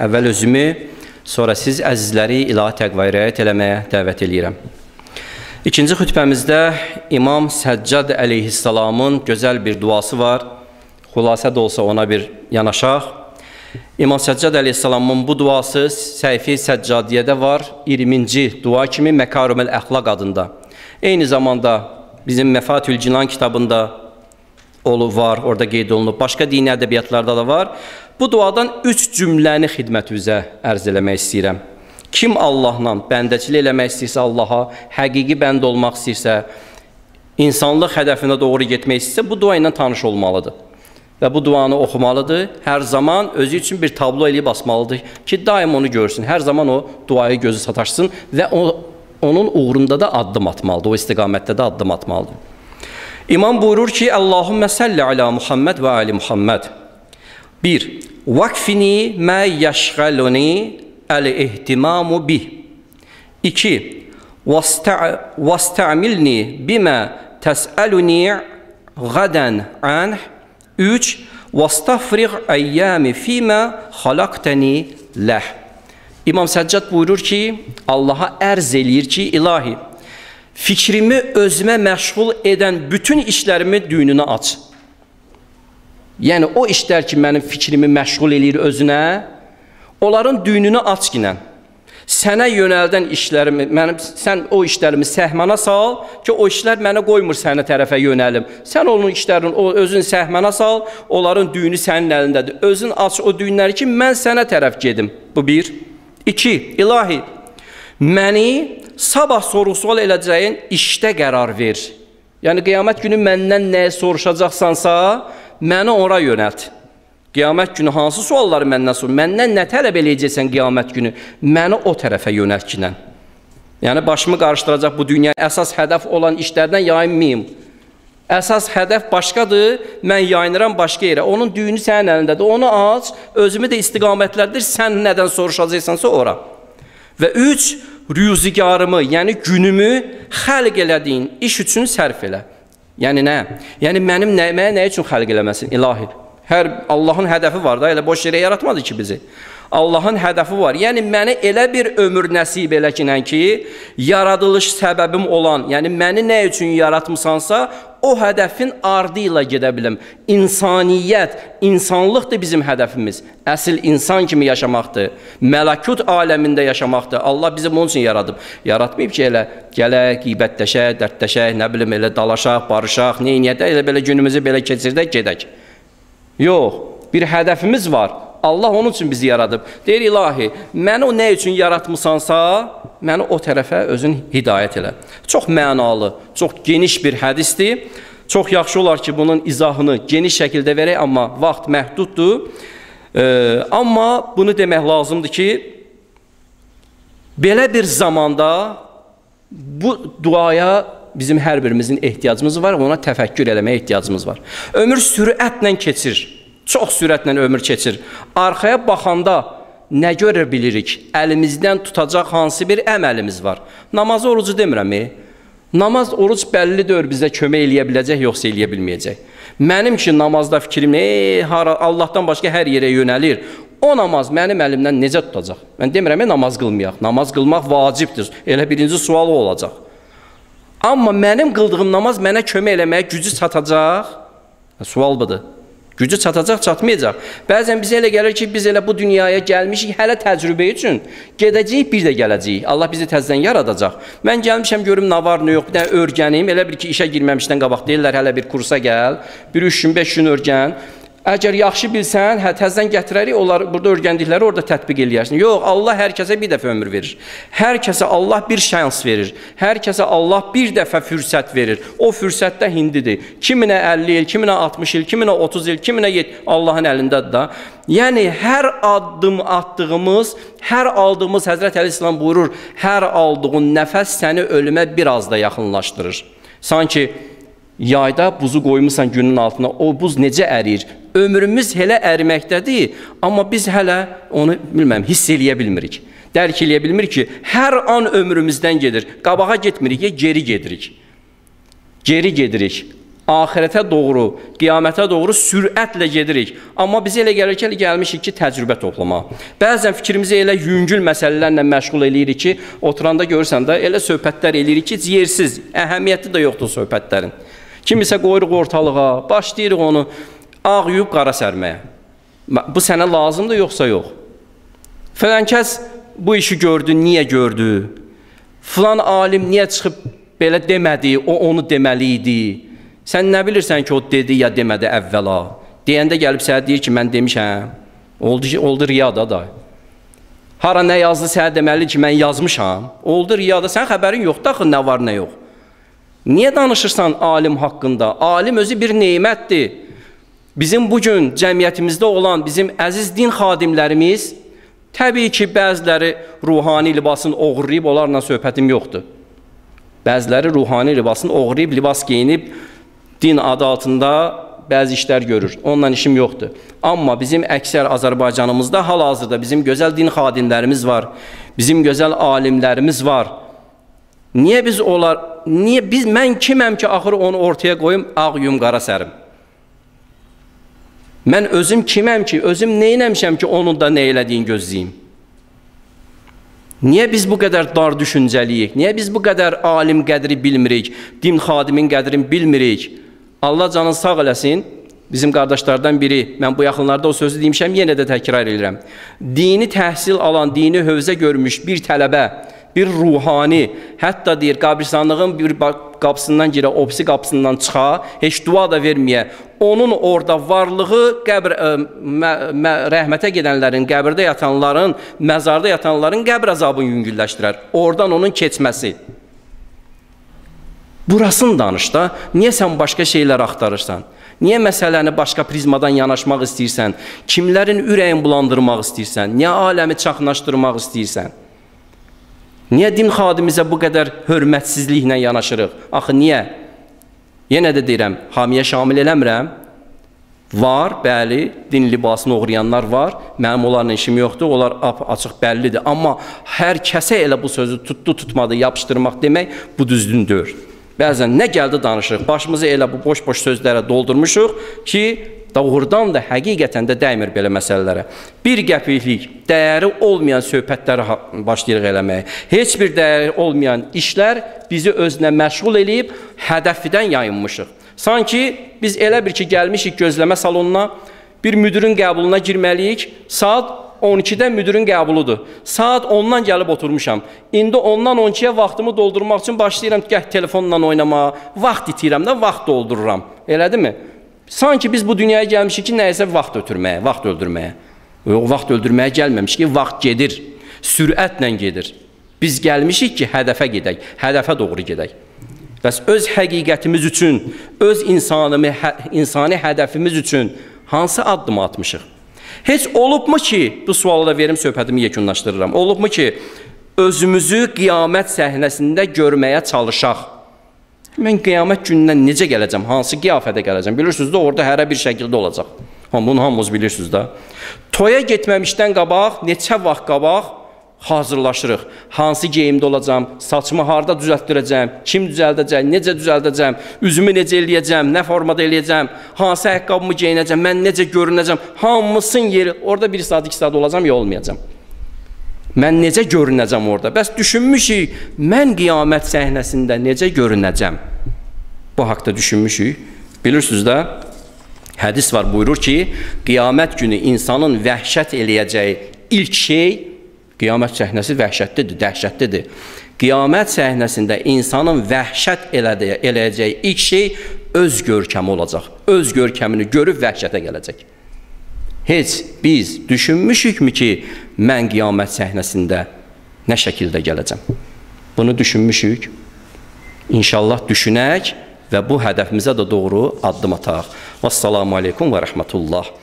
Əvvəl özümü, sonra siz əzizləri ilahi təqvaya riayət eləməyə dəvət edirəm. İkinci xütbəmizdə İmam Səccad əleyhissalamın gözəl bir duası var. Xülasə də olsa ona bir yanaşaq. İmam Səccad əleyhissalamın bu duası Səhifə-i Səccadiyyədə var. 20-ci dua kimi Məkarümül Əxlaq adında. Eyni zamanda bizim Məfatül Cinan kitabında var, orada qeyd olunub. Başqa dini ədəbiyyatlarda da var. Bu duadan 3 cümləni xidmətinizə ərz eləmək istəyirəm. Kim Allahla bəndəçilik eləmək istəyirsə Allaha, həqiqi bənd olmaq istəyirsə, insanlıq hədəfinə doğru getmək istəyirsə, bu dua ilə tanış olmalıdır. Və bu duanı oxumalıdır. Hər zaman özü üçün bir tablo eləyib basmalıdır ki, daim onu görsün. Hər zaman o duayı gözü sataşsın və onun uğrunda da addım atmalıdır. O istiqamətdə də addım atmalıdır. İmam buyurur ki, Allahümmə səlli alə Muhammed və ali Muhammed. 1. Vakfini mə yəşğəluni əl-ihtimamu bih. 2. Vastə'milni bimə təsəluni qədən anh. 3. Vastafriq əyyəmi fīmə xalaqtəni ləh. İmam Səccad buyurur ki, Allaha ərz eləyir ki, ilahi, fikrimi özümə məşğul edən bütün işlərimi düyününə aç. Yəni, o işlər ki, mənim fikrimi məşğul eləyir özünə, onların düyününü aç ginən. Sənə yönəldən işlərimi, sən o işlərimi səhmana sal ki, o işlər mənə qoymur sənə tərəfə yönəlim. Sən onun işlərini özün səhmana sal, onların düyünü sənin əlindədir. Özün aç o düyünləri ki, mən sənə tərəf gedim. Bu 1. 2. İlahi, məni sabah soru-sual eləcəyin işdə qərar ver. Yəni, qiyamət günü məndən nəyə soruşacaqsansa, məni ora yönəlt. Qiyamət günü hansı sualları məndən sor? Məndən nə tələb eləyəcəksən qiyamət günü? Məni o tərəfə yönəltkinən. Yəni, başımı qarışdıracaq bu dünya əsas hədəf olan işlərdən yayınmayım. Əsas hədəf başqadır, mən yayınıram başqa yerə. Onun düyünü sənin əlindədir. Onu aç, özümü də istiqamətlərdir, sən nədən soruşacaqsansa ora. Və 3. Rüzigarımı, yəni günümü xəlq elədiyin iş üçün sərf elə. Yəni nə? Yəni mənim nə üçün xəlq eləməsin? İlahi. Allahın hədəfi var da, elə boş yerə yaratmadı ki bizi. Allahın hədəfi var. Yəni məni elə bir ömür nəsib eləkinən ki, yaradılış səbəbim olan, yəni məni nə üçün yaratmısansa, o hədəfin ardı ilə gedə bilim. İnsaniyyət, insanlıqdır bizim hədəfimiz. Əsl insan kimi yaşamaqdır. Mələkut aləmində yaşamaqdır. Allah bizi bunun üçün yaradıb. Yaratmayıb ki, elə gələk, qeybətləşək, dərdləşək, nə bilim, elə dalaşaq, barışaq, neyniyədə, elə belə günümüzü belə keçirdək, gedək. Yox, bir hədəfimiz var. Allah onun üçün bizi yaradıb. Deyir, ilahi, məni o nə üçün yaratmısansa, məni o tərəfə özün hidayət elə. Çox mənalı, çox geniş bir hədisdir. Çox yaxşı olar ki, bunun izahını geniş şəkildə verək, amma vaxt məhduddur. Amma bunu demək lazımdır ki, belə bir zamanda bu duaya bizim hər birimizin ehtiyacımız var, ona təfəkkür eləməyə ehtiyacımız var. Ömür sürətlə keçir. Çox sürətlə ömür keçir. Arxaya baxanda nə görə bilirik? Əlimizdən tutacaq hansı bir əməlimiz var? Namazı, orucu demirəm. Namaz, oruc bəllidir, bizə kömək eləyə biləcək, yoxsa eləyə bilməyəcək. Mənim ki, namazda fikrim, Allahdan başqa hər yerə yönəlir. O namaz mənim əlimdən necə tutacaq? Mən demirəm, namaz qılmayaq. Namaz qılmaq vacibdir. Elə birinci sualı olacaq. Amma mənim qıldığım namaz mənə kömək eləməyə gücü çatacaq. Sual budur. Gücü çatacaq, çatmayacaq. Bəzən bizə elə gəlir ki, biz elə bu dünyaya gəlmişik, hələ təcrübə üçün gedəcəyik, bir də gələcəyik. Allah bizi təzdən yaradacaq. Mən gəlmişəm, görüm nə var, nə yox, bir də örgənim. Elə bir ki, işə girməmişdən qabaq deyirlər, hələ bir kursa gəl, bir 3 gün, 5 gün örgən. Əgər yaxşı bilsən, təzdən gətirərik, onlar burada örgəndikləri orada tətbiq eləyərsin. Yox, Allah hər kəsə bir dəfə ömür verir. Hər kəsə Allah bir şans verir. Hər kəsə Allah bir dəfə fürsət verir. O fürsətdə hindidir. Kiminə 50 il, kiminə 60 il, kiminə 30 il, kiminə 70, Allahın əlindədir da. Yəni, hər addım atdığımız, hər aldığımız, Həzrət Əleyhisselam buyurur, hər aldığın nəfəs səni ölümə biraz da yaxınlaşdırır. Sanki yayda buzu qoymusan günün altına, o buz necə ərir? Ömrümüz hələ əriməkdədir, amma biz hələ onu hiss eləyə bilmirik. Dərk eləyə bilmirik ki, hər an ömrümüzdən gedir. Qabağa getmirik, geri gedirik. Geri gedirik. Ahirətə doğru, qiyamətə doğru sürətlə gedirik. Amma biz elə gəlir ki, gəlmişik ki, təcrübə toplamağa. Bəzən fikrimizi elə yüngül məsələlərlə məşğul eləyirik ki, oturanda görürsən də elə söhbətlər eləyirik ki, yersiz, əhəmiyyəti də yoxdur söhbətlərin. Kimisə qoyuruq ortalığa, başlayırıq onu ağ yuyub qara sərməyə. Bu sənə lazımdır, yoxsa yox? Falan kəs bu işi gördü, niyə gördü? Filan alim niyə çıxıb belə demədi, o onu deməli idi? Sən nə bilirsən ki, o dedi ya demədi əvvəla? Deyəndə gəlib sənə deyir ki, mən demişəm. Oldu riyada da. Hara nə yazdı sənə deməli ki, mən yazmışam. Oldu riyada, sən xəbərin yoxdur axı, nə var, nə yox. Niyə danışırsan alim haqqında? Alim özü bir neymətdir. Bizim bugün cəmiyyətimizdə olan bizim əziz din xadimlərimiz, təbii ki, bəziləri ruhani libasını oğurlayıb, onlarla söhbətim yoxdur. Bəziləri ruhani libasını oğurlayıb, libas geyinib, din adı altında bəzi işlər görür. Onunla işim yoxdur. Amma bizim əksər Azərbaycanımızda hal-hazırda bizim gözəl din xadimlərimiz var. Bizim gözəl alimlərimiz var. Niyə biz onlar, mən kiməm ki, axırı onu ortaya qoyum, ağ yum, qara sərim? Mən özüm kiməm ki, özüm neynəmişəm ki, onun da nə elədiyin gözləyim? Niyə biz bu qədər dar düşüncəliyik? Niyə biz bu qədər alim qədri bilmirik? Din xadimin qədrini bilmirik? Allah canını sağ eləsin, bizim qardaşlardan biri, mən bu yaxınlarda o sözü demişəm, yenə də təkrar edirəm. Dini təhsil alan, dini hövzə görmüş bir tələbə, bir ruhani, hətta deyir, qabristanlığın bir qapısından girə, opsi qapısından çıxa, heç dua da verməyə, onun orada varlığı rəhmətə gedənlərin, qəbirdə yatanların, məzarda yatanların qəbr azabını yüngülləşdirər. Oradan onun keçməsi. Burasını danış da, niyə sən başqa şeylər axtarırsan? Niyə məsələni başqa prizmadan yanaşmaq istəyirsən? Kimlərin ürəyin bulandırmaq istəyirsən? Niyə aləmi çaxnaşdırmaq istəyirsən? Niyə din xadimizə bu qədər hörmətsizliklə yanaşırıq? Axı, niyə? Yenə də deyirəm, hamiyə şamil eləmirəm. Var, bəli, din libasını oğrayanlar var. Mənim onlarla işim yoxdur, onlar açıq bəllidir. Amma hər kəsə elə bu sözü tutdu, tutmadı, yapışdırmaq demək bu düzgün deyil. Bəzən nə gəldi danışırıq, başımızı elə bu boş-boş sözlərə doldurmuşuq ki, doğrudan da həqiqətən də dəymir belə məsələlərə. Bir qəpiklik dəyəri olmayan söhbətləri başlayırıq eləməyə. Heç bir dəyəri olmayan işlər bizi özünə məşğul eləyib, hədəfidən yayınmışıq. Sanki biz elə bir ki, gəlmişik gözləmə salonuna, bir müdürün qəbuluna girməliyik, saat 12-də müdürün qəbuludur. Saat 10-dan gəlib oturmuşam. İndi ondan 12-yə vaxtımı doldurmaq üçün başlayıram gəh telefonla oynamağa, vaxt itirəm də vaxt doldururam. Elədir mi? Sanki biz bu dünyaya gəlmişik ki, nəyəsə vaxt ötürməyə, vaxt öldürməyə. Yox, vaxt öldürməyə gəlməmiş ki, vaxt gedir, sürətlə gedir. Biz gəlmişik ki, hədəfə gedək, hədəfə doğru gedək. Bəs öz həqiqətimiz üçün, öz insani hədəfimiz üçün hansı addım atmışıq? Heç olubmu ki, bu sualı da verim, söhbətimi yekunlaşdırıram. Olubmu ki, özümüzü qiyamət səhnəsində görməyə çalışaq? Mən qiyamət günündən necə gələcəm, hansı qiyafədə gələcəm? Bilirsiniz də, orada hərə bir şəkildə olacaq. Bunu hamımız bilirsiniz də. Toya getməmişdən qabaq, neçə vaxt qabaq hazırlaşırıq. Hansı geyimdə olacam, saçımı harada düzəltdirəcəm, kim düzəldəcək, necə düzəldəcəm, üzümü necə eləyəcəm, nə formada eləyəcəm, hansı ayaqqabımı geyinəcəm, mən necə görünəcəm, hamısın yeri, orada 1 saat, 2 saat olacam ya olmayacam. Mən necə görünəcəm orada? Bəs düşünmüşük, mən qiyamət səhnəsində necə görünəcəm? Bu haqda düşünmüşük. Bilirsiniz də, hədis var, buyurur ki, qiyamət günü insanın vəhşət eləyəcəyi ilk şey, qiyamət səhnəsi vəhşətlidir, dəhşətlidir. Qiyamət səhnəsində insanın vəhşət eləyəcəyi ilk şey öz görkəmi olacaq. Öz görkəmini görüb vəhşətə gələcək. Heç biz düşünmüşükmü ki, mən qiyamət səhnəsində nə şəkildə gələcəm? Bunu düşünmüşük. İnşallah düşünək və bu hədəfimizə də doğru addım ataq. Vəssalamu aleykum və rəhmətullah.